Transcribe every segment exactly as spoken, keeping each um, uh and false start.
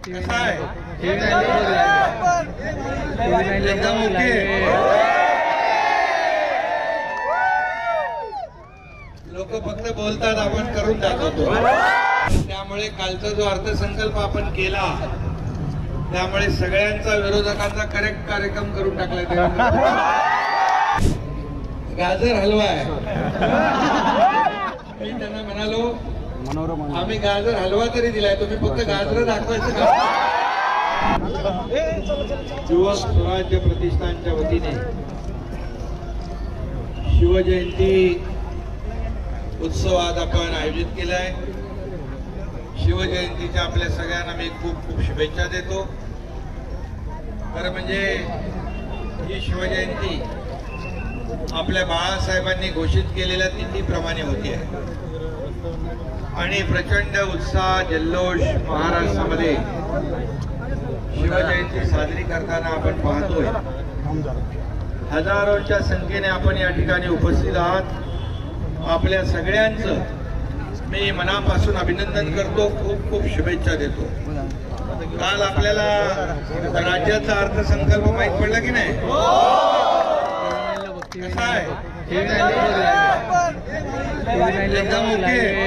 कसा आहे एकदम ओके। लोक फक्त बोलतात, आपण करून दाखवतो। त्यामुळे कालचा जो अर्थसंकल्प आपण केला त्यामुळे सगळ्यांचा विरोधकांचा करेक्ट कार्यक्रम करून टाकलाय। गाजर हलवा आहे। मी त्यांना म्हणालो आम्ही गाजर हलवा तरी दिलाय, तुम्ही फक्त गाजर दाखवायचं का? युवक स्वराज्य प्रतिष्ठानच्या वतीने शिवजयंती उत्सव आज आपण आयोजित केलाय। शिवजयंतीच्या आपल्या सगळ्यांना मी खूप खूप शुभेच्छा देतो। खरं म्हणजे ही शिवजयंती आपल्या बाळासाहेबांनी घोषित केलेल्या तिथीप्रमाणे होती आहे आणि प्रचंड उत्साह जल्लोष महाराष्ट्रामध्ये शिवजयंती साजरी करताना आपण पाहतोय। हजारोच्या संख्येने आपण या ठिकाणी उपस्थित आहात। आपल्या सगळ्यांचं मी मनापासून अभिनंदन करतो, खूप खूप शुभेच्छा देतो। काल आपल्याला राज्याचा अर्थसंकल्प माहित पडला की नाही? कसा आहे एकदम ओके।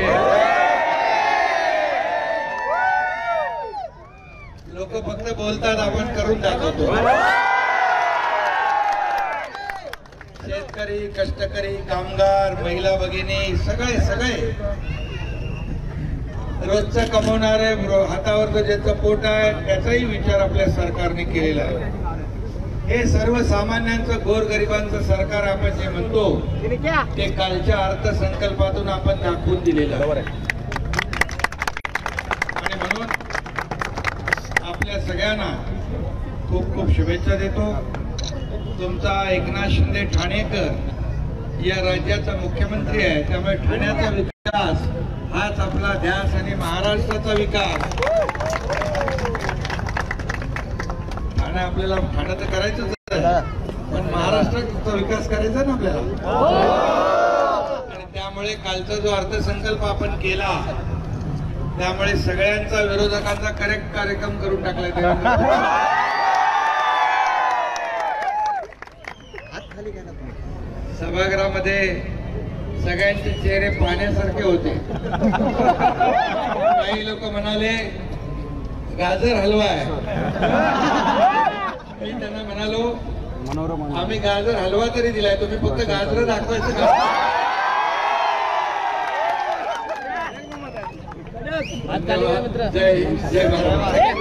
लोक फक्त बोलतात, आपण करून दाखवतो। शेतकरी, कष्टकरी, कामगार, महिला भगिनी सगळे सगळे रोजचं कमवणारे, हातावर ज्याचं पोट आहे त्याचाही विचार आपल्या सरकारने केलेला आहे। हे सर्वसामान्यांचं, गोरगरिबांचं सरकार आपण जे म्हणतो ते कालच्या अर्थसंकल्पातून आपण दाखवून दिलेलं आहे। आणि म्हणून आपल्या सगळ्यांना खूप खूप शुभेच्छा देतो। तुमचा एकनाथ शिंदे ठाणेकर या राज्याचा मुख्यमंत्री आहे, त्यामुळे ठाण्याचा विकास हाच आपला ध्यास आणि महाराष्ट्राचा विकास। ठाणे आपल्याला ठाणे तर करायचंच आहे, पण महाराष्ट्राचा विकास करायचा ना आपल्याला। आणि त्यामुळे कालचा जो अर्थसंकल्प आपण केला त्यामुळे सगळ्यांचा विरोधकांचा करेक्ट कार्यक्रम करून टाकलाय। सभागृहामध्ये सगळ्यांचे चेहरे पाहण्यासारखे होते। काही लोक म्हणाले गाजर हलवा आहे। मी त्यांना म्हणालो आम्ही गाजर हलवा तरी दिलाय, तुम्ही फक्त गाजर दाखवायचं का? जय जय महाराज।